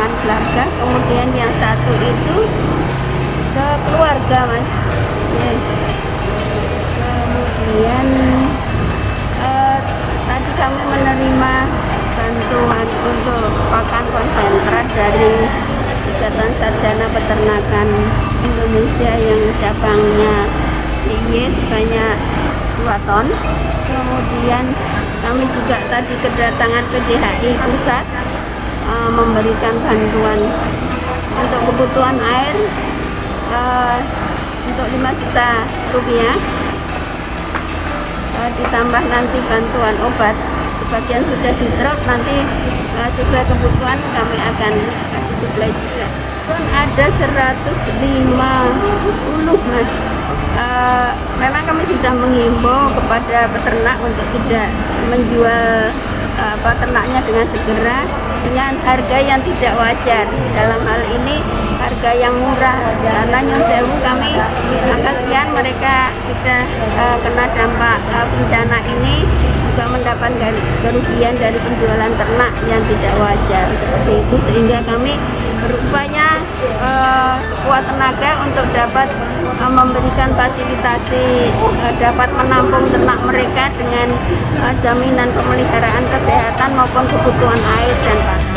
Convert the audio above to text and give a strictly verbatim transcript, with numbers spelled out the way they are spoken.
pakan keluarga, kemudian yang satu itu ke keluarga, Mas. Ya. Kemudian eh, tadi kami menerima bantuan untuk pakan konsentrat dari Ikatan Sarjana Peternakan Indonesia yang cabangnya I Y sebanyak dua ton. Kemudian kami juga tadi kedatangan ke D H I pusat uh, memberikan bantuan untuk kebutuhan air uh, untuk lima juta rupiah, uh, ditambah nanti bantuan obat sebagian sudah di drop, nanti uh, sesuai kebutuhan kami akan suplai juga. Kan ada seratus lima puluh, Mas. Uh, memang kami sudah menghimbau kepada peternak untuk tidak menjual uh, apa ternaknya dengan segera dengan harga yang tidak wajar. Dalam hal ini harga yang murah, karena Nyon Sewu kami kasihan mereka sudah uh, kena dampak uh, bencana ini, juga mendapatkan kerugian dari penjualan ternak yang tidak wajar seperti itu, sehingga kami berupaya uh, sekuat tenaga untuk dapat uh, memberikan fasilitasi uh, dapat menampung ternak mereka dengan uh, jaminan pemeliharaan kesehatan maupun kebutuhan air dan pakan.